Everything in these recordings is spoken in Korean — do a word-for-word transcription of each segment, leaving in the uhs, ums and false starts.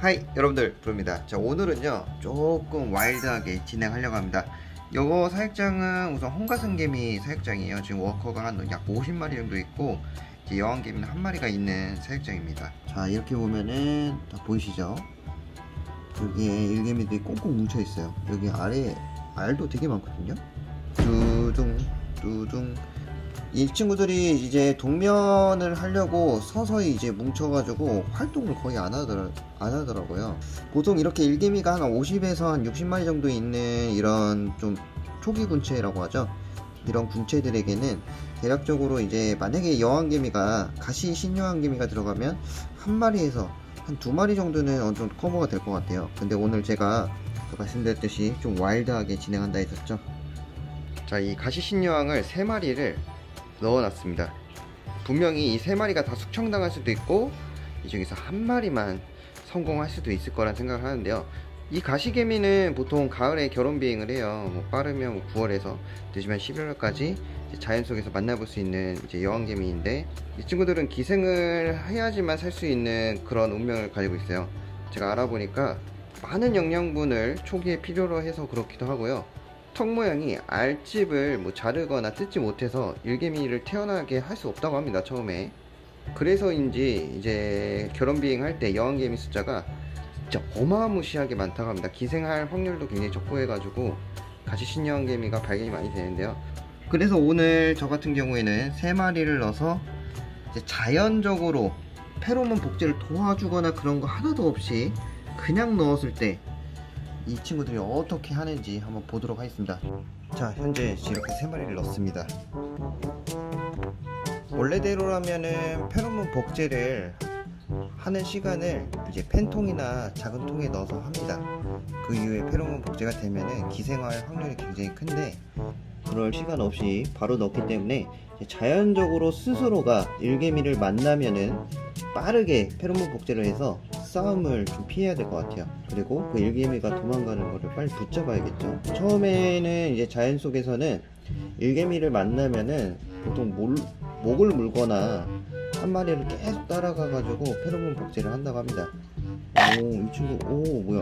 하이 여러분들, 부릅니다. 자, 오늘은요 조금 와일드하게 진행하려고 합니다. 요거 사육장은 우선 홍가슴개미 사육장이에요. 지금 워커가 한 약 오십 마리 정도 있고 이제 여왕개미는 한 마리가 있는 사육장입니다. 자, 이렇게 보면은 다 보이시죠? 여기에 일개미들이 꽁꽁 뭉쳐 있어요. 여기 아래 알도 되게 많거든요. 두둥 두둥. 이 친구들이 이제 동면을 하려고 서서히 이제 뭉쳐가지고 활동을 거의 안, 하더라, 안 하더라고요. 보통 이렇게 일개미가 한 오십에서 한 육십 마리 정도 있는 이런 좀 초기 군체라고 하죠. 이런 군체들에게는 대략적으로 이제 만약에 여왕개미가 가시 신여왕개미가 들어가면 한 마리에서 한 두 마리 정도는 어느 정도 커버가 될 것 같아요. 근데 오늘 제가 말씀드렸듯이 좀 와일드하게 진행한다 했었죠. 자, 이 가시 신여왕을 세 마리를 넣어놨습니다. 분명히 이 세 마리가 다 숙청당할 수도 있고 이 중에서 한 마리만 성공할 수도 있을 거란 생각을 하는데요. 이 가시개미는 보통 가을에 결혼 비행을 해요. 뭐 빠르면 구월에서 늦으면 십일월까지 자연 속에서 만나볼 수 있는 이제 여왕개미인데, 이 친구들은 기생을 해야지만 살 수 있는 그런 운명을 가지고 있어요. 제가 알아보니까 많은 영양분을 초기에 필요로 해서 그렇기도 하고요. 턱 모양이 알집을 뭐 자르거나 뜯지 못해서 일개미를 태어나게 할 수 없다고 합니다, 처음에. 그래서인지 이제 결혼 비행할 때 여왕개미 숫자가 진짜 어마무시하게 많다고 합니다. 기생할 확률도 굉장히 적고 해가지고 가시 신여왕개미가 발견이 많이 되는데요. 그래서 오늘 저 같은 경우에는 세 마리를 넣어서 이제 자연적으로 페로몬 복제를 도와주거나 그런 거 하나도 없이 그냥 넣었을 때 이 친구들이 어떻게 하는지 한번 보도록 하겠습니다. 자, 현재 이렇게 세 마리를 넣습니다. 원래대로라면은 페로몬 복제를 하는 시간을 이제 펜통이나 작은 통에 넣어서 합니다. 그 이후에 페로몬 복제가 되면은 기생할 확률이 굉장히 큰데, 그럴 시간 없이 바로 넣기 때문에 자연적으로 스스로가 일개미를 만나면은 빠르게 페로몬 복제를 해서 싸움을 좀 피해야 될 것 같아요. 그리고 그 일개미가 도망가는 거를 빨리 붙잡아야겠죠. 처음에는 이제 자연 속에서는 일개미를 만나면은 보통 몰, 목을 물거나 한 마리를 계속 따라가 가지고 페로몬 복제를 한다고 합니다. 오, 이 친구, 오, 뭐야.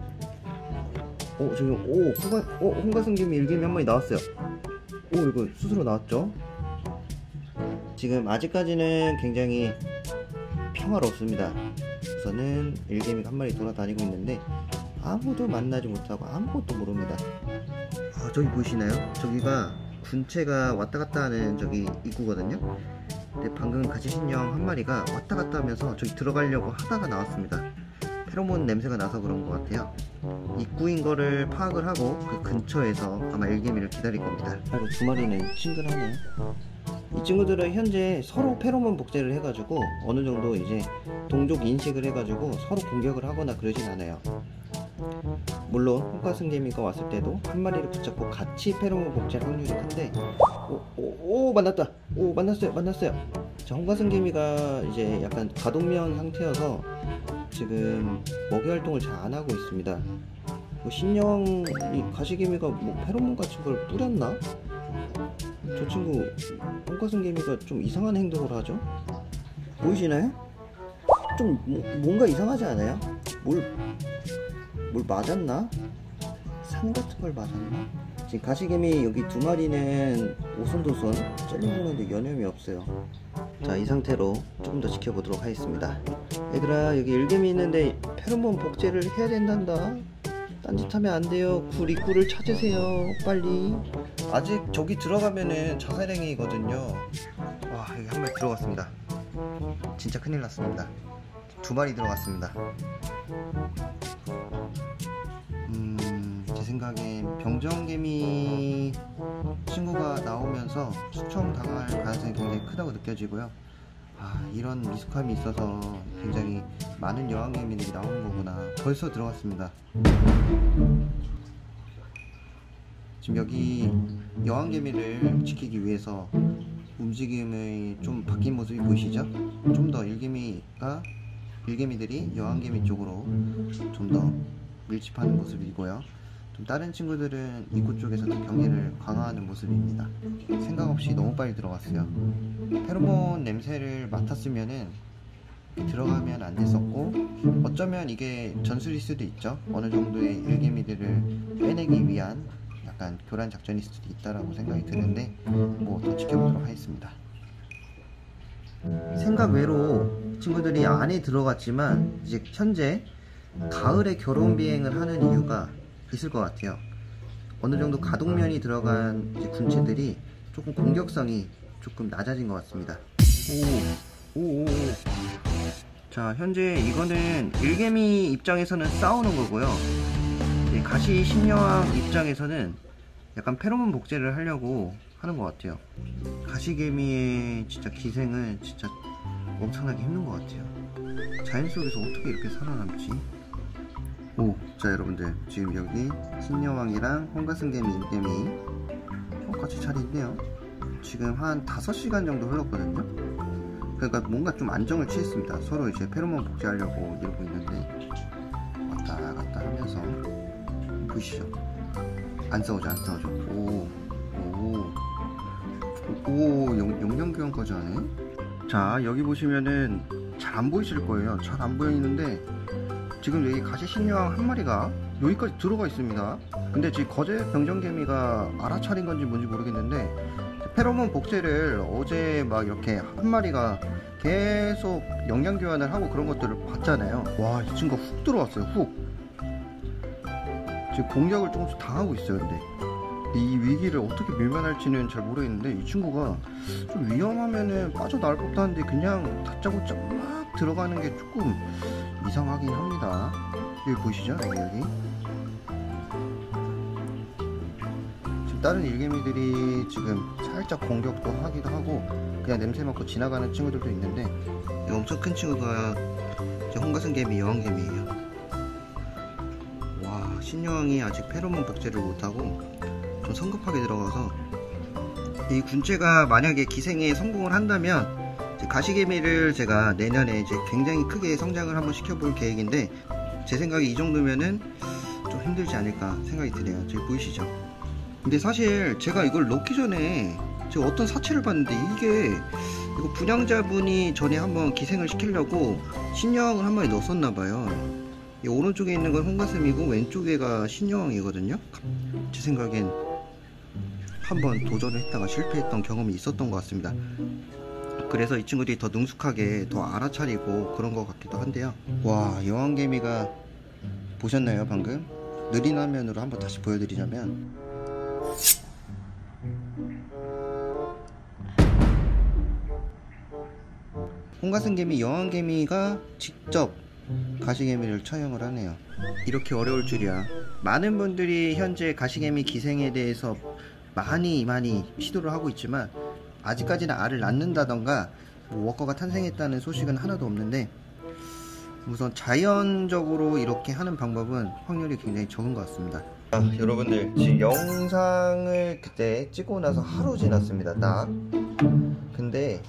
오, 지금, 오, 홍가, 어, 홍가슴개미 일개미 한 마리 나왔어요. 오, 이거 스스로 나왔죠? 지금 아직까지는 굉장히 평화롭습니다. 우선은 일개미가 한 마리 돌아다니고 있는데 아무도 만나지 못하고 아무것도 모릅니다. 아, 저기 보이시나요? 저기가 군체가 왔다갔다 하는 저기 입구거든요. 근데 방금 가시신여왕 한 마리가 왔다갔다 하면서 저기 들어가려고 하다가 나왔습니다. 페로몬 냄새가 나서 그런 것 같아요. 입구인 거를 파악을 하고 그 근처에서 아마 일개미를 기다릴 겁니다. 그리고 두 마리는 친근하네요. 이 친구들은 현재 서로 페로몬 복제를 해가지고 어느 정도 이제 동족 인식을 해가지고 서로 공격을 하거나 그러진 않아요. 물론 홍가슴개미가 왔을 때도 한 마리를 붙잡고 같이 페로몬 복제할 확률이 큰데, 오, 오, 오, 만났다. 오, 만났어요, 만났어요. 자, 홍가슴개미가 이제 약간 가동면 상태여서 지금 먹이 활동을 잘 안 하고 있습니다. 뭐 신여왕 이 가시개미가 뭐 페로몬 같은 걸 뿌렸나? 저 친구 홍가슴개미가 좀 이상한 행동을 하죠? 보이시나요? 좀 뭐, 뭔가 이상하지 않아요? 뭘, 뭘 맞았나? 산 같은 걸 맞았나? 지금 가시개미 여기 두 마리는 오손도손 젤리먹는데 여념이 없어요. 자, 이 상태로 조금 더 지켜보도록 하겠습니다. 얘들아, 여기 일개미 있는데 페로몬 복제를 해야 된단다. 딴짓하면 안 돼요. 굴 입구를 찾으세요, 빨리. 아직 저기 들어가면은 자살행위거든요. 와, 여기 한 마리 들어갔습니다. 진짜 큰일 났습니다. 두 마리 들어갔습니다. 음, 제 생각엔 병정개미 친구가 나오면서 숙청당할 가능성이 굉장히 크다고 느껴지고요. 아, 이런 미숙함이 있어서 굉장히 많은 여왕개미들이 나오는 거구나. 벌써 들어갔습니다. 지금 여기 여왕개미를 지키기 위해서 움직임의 좀 바뀐 모습이 보이시죠? 좀 더 일개미가 일개미들이 여왕개미 쪽으로 좀 더 밀집하는 모습이고요. 좀 다른 친구들은 입구 쪽에서 도 경계를 강화하는 모습입니다. 생각 없이 너무 빨리 들어갔어요. 페로몬 냄새를 맡았으면은 들어가면 안 됐었고, 어쩌면 이게 전술일 수도 있죠. 어느 정도의 일개미들을 빼내기 위한 약간 교란 작전일 수도 있다라고 생각이 드는데, 뭐 더 지켜보도록 하겠습니다. 생각 외로 친구들이 안에 들어갔지만 이제 현재 가을에 결혼 비행을 하는 이유가 있을 것 같아요. 어느 정도 가동면이 들어간 이제 군체들이 조금 공격성이 조금 낮아진 것 같습니다. 오, 오, 오. 자, 현재 이거는 일개미 입장에서는 싸우는 거고요. 가시 신여왕 입장에서는 약간 페로몬 복제를 하려고 하는 것 같아요. 가시개미의 진짜 기생은 진짜 엄청나게 힘든 것 같아요. 자연 속에서 어떻게 이렇게 살아남지? 오, 자 여러분들 지금 여기 신여왕이랑 홍가슴개미, 일개미 어, 같이 잘 있네요. 지금 한 다섯 시간 정도 흘렀거든요. 그러니까 뭔가 좀 안정을 취했습니다. 서로 이제 페로몬 복제하려고 이러고 있는데 왔다 갔다 하면서 보이시죠? 안 싸우죠, 안 싸우죠. 오, 오, 오, 영양교환까지 하네. 자, 여기 보시면은 잘 안 보이실 거예요. 잘 안 보이는데 지금 여기 가시 신여왕 한 마리가 여기까지 들어가 있습니다. 근데 지금 거제 병정개미가 알아차린 건지 뭔지 모르겠는데 페로몬 복제를 어제 막 이렇게 한 마리가 계속 영양 교환을 하고 그런 것들을 봤잖아요. 와, 이 친구가 훅 들어왔어요. 훅. 지금 공격을 조금씩 당하고 있어요. 근데 이 위기를 어떻게 밀면할지는 잘 모르겠는데 이 친구가 좀 위험하면은 빠져나올 법도 한데 그냥 다짜고짜 막 들어가는 게 조금 이상하긴 합니다. 여기 보이시죠? 여기 여기 지금 다른 일개미들이 지금 살짝 공격도 하기도 하고 그냥 냄새 맡고 지나가는 친구들도 있는데 이 엄청 큰 친구가 홍가슴개미 여왕개미예요. 와, 신여왕이 아직 페로몬 복제를 못하고 좀 성급하게 들어가서 이 군체가 만약에 기생에 성공을 한다면 가시개미를 제가 내년에 이제 굉장히 크게 성장을 한번 시켜볼 계획인데 제 생각에 이 정도면은 좀 힘들지 않을까 생각이 드네요. 저기 보이시죠? 근데 사실 제가 이걸 넣기 전에 제가 어떤 사체를 봤는데 이게 이거 분양자분이 전에 한번 기생을 시키려고 신여왕을 한 마리 넣었었나봐요. 이 오른쪽에 있는 건 홍가슴이고 왼쪽에가 신여왕이거든요. 제 생각엔 한번 도전을 했다가 실패했던 경험이 있었던 것 같습니다. 그래서 이 친구들이 더 능숙하게 더 알아차리고 그런 것 같기도 한데요. 와, 여왕개미가 보셨나요 방금? 느린 화면으로 한번 다시 보여드리자면 홍가슴개미 여왕개미가 직접 가시개미를 처형을 하네요. 이렇게 어려울 줄이야. 많은 분들이 현재 가시개미 기생에 대해서 많이 많이 시도를 하고 있지만 아직까지는 알을 낳는다던가 뭐 워커가 탄생했다는 소식은 하나도 없는데 우선 자연적으로 이렇게 하는 방법은 확률이 굉장히 적은 것 같습니다. 아, 여러분들 지금 영상을 그때 찍고 나서 하루 지났습니다. 딱. 근데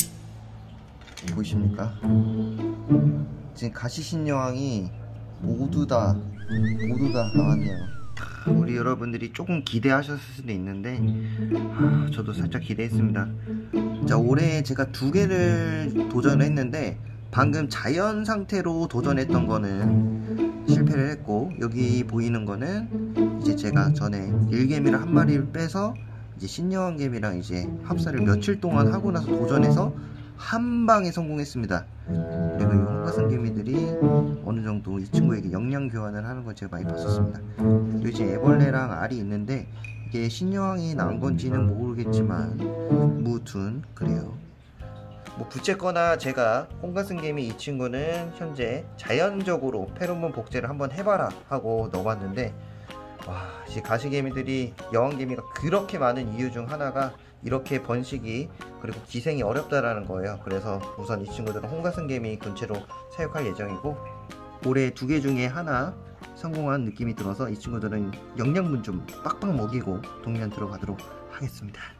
보이십니까? 지금 가시신여왕이 모두 다 모두 다 나왔네요. 우리 여러분들이 조금 기대하셨을 수도 있는데 아, 저도 살짝 기대했습니다. 자, 올해 제가 두 개를 도전을 했는데 방금 자연 상태로 도전했던 거는 실패를 했고 여기 보이는 거는 이제 제가 전에 일개미를 한 마리를 빼서 이제 신여왕개미랑 이제 합사를 며칠 동안 하고 나서 도전해서 한 방에 성공했습니다. 그리고 이 홍가슴개미들이 어느 정도 이 친구에게 영양 교환을 하는 걸 제가 많이 봤었습니다. 여기 이제 애벌레랑 알이 있는데 이게 신여왕이 난 건지는 모르겠지만 무튼 그래요. 뭐 부쨌거나 제가 홍가슴개미 이 친구는 현재 자연적으로 페로몬 복제를 한번 해봐라 하고 넣어봤는데 와, 이 가시개미들이 여왕개미가 그렇게 많은 이유 중 하나가 이렇게 번식이 그리고 기생이 어렵다라는 거예요. 그래서 우선 이 친구들은 홍가슴개미 군체로 사육할 예정이고 올해 두 개 중에 하나 성공한 느낌이 들어서 이 친구들은 영양분 좀 빡빡 먹이고 동면 들어가도록 하겠습니다.